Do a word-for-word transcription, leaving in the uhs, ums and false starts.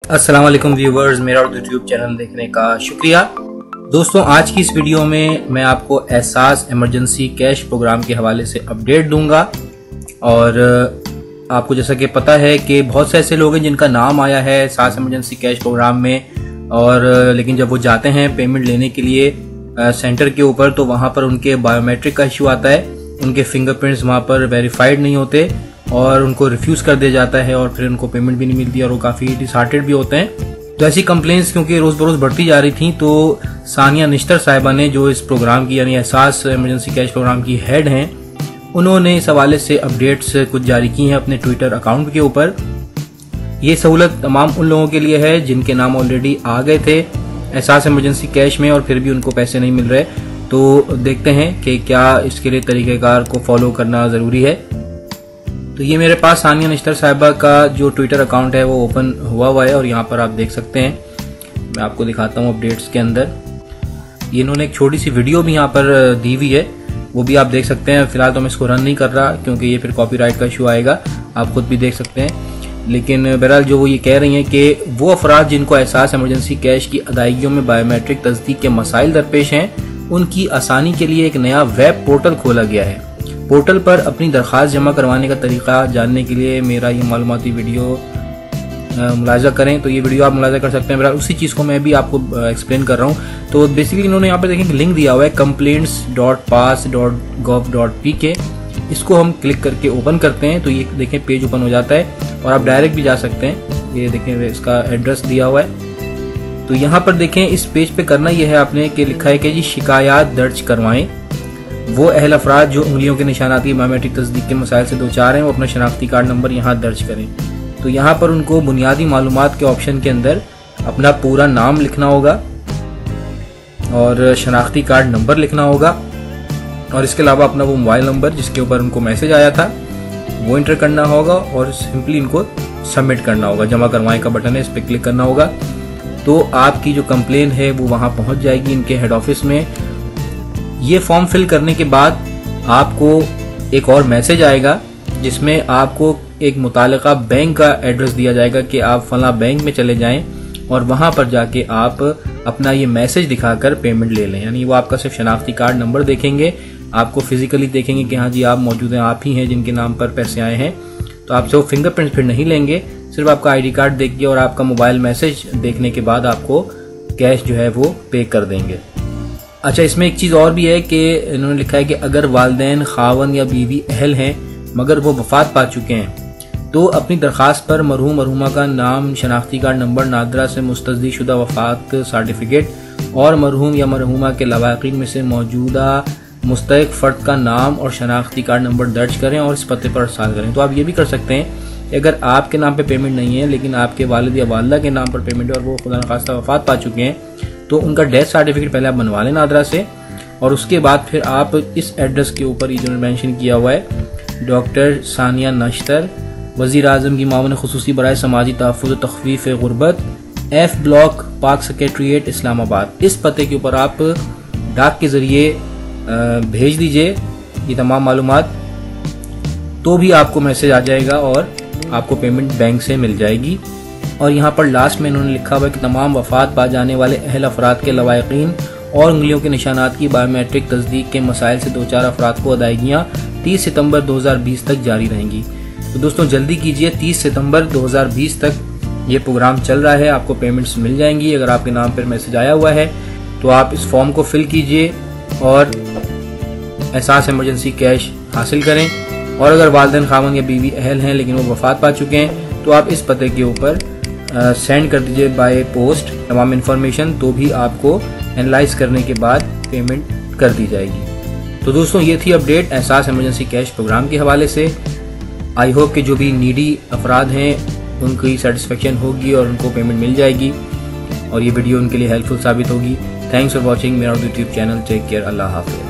अस्सलाम वालेकुम व्यूवर्स, मेरा यूट्यूब चैनल देखने का शुक्रिया। दोस्तों, आज की इस वीडियो में मैं आपको एहसास इमरजेंसी कैश प्रोग्राम के हवाले से अपडेट दूंगा। और आपको जैसा कि पता है कि बहुत से ऐसे लोग हैं जिनका नाम आया है एहसास इमरजेंसी कैश प्रोग्राम में, और लेकिन जब वो जाते हैं पेमेंट लेने के लिए सेंटर के ऊपर तो वहाँ पर उनके बायोमेट्रिक का इशू आता है, उनके फिंगरप्रिंट्स वहाँ पर वेरीफाइड नहीं होते और उनको रिफ्यूज़ कर दिया जाता है और फिर उनको पेमेंट भी नहीं मिलती और वो काफ़ी डिसहार्टेड भी होते हैं। तो ऐसी कंप्लेंट्स क्योंकि रोज़ बरोज़ बढ़ती जा रही थी, तो सानिया निश्तर साहिबा ने, जो इस प्रोग्राम की यानी एहसास इमरजेंसी कैश प्रोग्राम की हेड हैं, उन्होंने इस हवाले से अपडेट्स कुछ जारी की हैं अपने ट्विटर अकाउंट के ऊपर। ये सहूलत तमाम उन लोगों के लिए है जिनके नाम ऑलरेडी आ गए थे एहसास इमरजेंसी कैश में और फिर भी उनको पैसे नहीं मिल रहे। तो देखते हैं कि क्या इसके लिए तरीक़ेकार को फॉलो करना ज़रूरी है। तो ये मेरे पास सानिया निश्तर साहिबा का जो ट्विटर अकाउंट है वो ओपन हुआ हुआ है और यहाँ पर आप देख सकते हैं। मैं आपको दिखाता हूँ अपडेट्स के अंदर। ये इन्होंने एक छोटी सी वीडियो भी यहाँ पर दी हुई है, वो भी आप देख सकते हैं। फिलहाल तो मैं इसको रन नहीं कर रहा क्योंकि ये फिर कॉपीराइट का इशू आएगा, आप खुद भी देख सकते हैं। लेकिन बहरहाल जो वो ये कह रही हैं कि वो अफराद जिनको एहसास इमरजेंसी कैश की अदायगियों में बायोमेट्रिक तस्दीक के मसाइल दरपेश हैं, उनकी आसानी के लिए एक नया वेब पोर्टल खोला गया है। पोर्टल पर अपनी दरख्वास्त जमा करवाने का तरीका जानने के लिए मेरा ये मालूमाती वीडियो मुलाजा करें। तो ये वीडियो आप मुलाजा कर सकते हैं। बहरहाल उसी चीज़ को मैं भी आपको एक्सप्लेन कर रहा हूँ। तो बेसिकली इन्होंने यहाँ पर देखें लिंक दिया हुआ है complaints dot pass dot gov dot P K. इसको हम क्लिक करके ओपन करते हैं तो ये देखें पेज ओपन हो जाता है और आप डायरेक्ट भी जा सकते हैं। ये देखें इसका एड्रेस दिया हुआ है। तो यहाँ पर देखें इस पेज पे करना यह है आपने कि लिखा है कि जी शिकायत दर्ज करवाएं। वो अहल अफराद जो उंगलियों के निशानात की बायोमेट्रिक तस्दीक के मसाइल से दो चार हैं, वो अपना शनाख्ती कार्ड नंबर यहाँ दर्ज करें। तो यहाँ पर उनको बुनियादी मालूमात के ऑप्शन के अंदर अपना पूरा नाम लिखना होगा और शनाख्ती कार्ड नंबर लिखना होगा और इसके अलावा अपना वो मोबाइल नंबर जिसके ऊपर उनको मैसेज आया था वो इंटर करना होगा और सिंपली इनको सबमिट करना होगा। जमा करवाएं का बटन है, इस पर क्लिक करना होगा। तो आपकी जो कंप्लेन है वो वहाँ पहुँच जाएगी इनके हेड ऑफिस में। ये फॉर्म फिल करने के बाद आपको एक और मैसेज आएगा जिसमें आपको एक मुतालिका बैंक का एड्रेस दिया जाएगा कि आप फला बैंक में चले जाएं और वहां पर जाके आप अपना ये मैसेज दिखाकर पेमेंट ले लें। यानी वो आपका सिर्फ शनाख्ती कार्ड नंबर देखेंगे, आपको फिजिकली देखेंगे कि हाँ जी आप मौजूद हैं, आप ही हैं जिनके नाम पर पैसे आए हैं। तो आपसे वो फिंगरप्रिंट फिर नहीं लेंगे, सिर्फ आपका आई डी कार्ड देखिए और आपका मोबाइल मैसेज देखने के बाद आपको कैश जो है वो पे कर देंगे। अच्छा, इसमें एक चीज़ और भी है कि इन्होंने लिखा है कि अगर वालिदैन खावन या बीवी अहल हैं मगर वो वफात पा चुके हैं तो अपनी दरख्वास्त पर मरहूम मरहूमा का नाम, शनाख्ती कार्ड नंबर, नादरा से मुस्तस्दी शुदा वफात सर्टिफिकेट और मरहूम या मरहूमा के लवाकिन में से मौजूदा मुस्तहिक फ़र्द का नाम और शनाख्ती कार्ड नंबर दर्ज करें और इस पते पर अरसाल करें। तो आप ये भी कर सकते हैं कि अगर आपके नाम पर पेमेंट नहीं है लेकिन आपके वालिद या वालिदा के नाम पर पेमेंट है और वो खुदा न खास्ता वफात पा चुके हैं तो उनका डेथ सर्टिफिकेट पहले आप बनवा लें नादरा से और उसके बाद फिर आप इस एड्रेस के ऊपर ये जो मेंशन किया हुआ है डॉक्टर सानिया निश्तर, वज़ीर आज़म की मावन खुसूसी बराए समाजी तहफ़्फ़ुज़ व तख़फ़ीफ़ ग़ुरबत, F block, Pak secretariat, Islamabad, इस पते के ऊपर आप डाक के ज़रिए भेज दीजिए ये तमाम मालूमात, तो भी आपको मैसेज आ जाएगा और आपको पेमेंट बैंक से मिल जाएगी। और यहाँ पर लास्ट में इन्होंने लिखा हुआ है कि तमाम वफात पा जाने वाले अहल अफराद के लवाकिन और उंगलियों के निशानात की बायोमेट्रिक तस्दीक के मसाइल से दो चार अफराद को अदायगियाँ तीस सितंबर दो हज़ार बीस तक जारी रहेंगी। तो दोस्तों जल्दी कीजिए, तीस सितंबर दो हज़ार बीस तक ये प्रोग्राम चल रहा है, आपको पेमेंट्स मिल जाएंगी। अगर आपके नाम पर मैसेज आया हुआ है तो आप इस फॉर्म को फिल कीजिए और एहसास इमरजेंसी कैश हासिल करें। और अगर वालिदैन खामन या बीवी अहल हैं लेकिन वो वफात पा चुके हैं तो आप इस पते के ऊपर सेंड कर दीजिए बाय पोस्ट तमाम इन्फॉर्मेशन, तो भी आपको एनालाइज करने के बाद पेमेंट कर दी जाएगी। तो दोस्तों ये थी अपडेट एहसास इमरजेंसी कैश प्रोग्राम के हवाले से। आई होप कि जो भी नीडी अफराद हैं उनकी सेटिस्फेक्शन होगी और उनको पेमेंट मिल जाएगी और ये वीडियो उनके लिए हेल्पफुल साबित होगी। थैंक्स फॉर वॉचिंग मेरा यूट्यूब चैनल। टेक केयर, अल्लाह हाफिज़।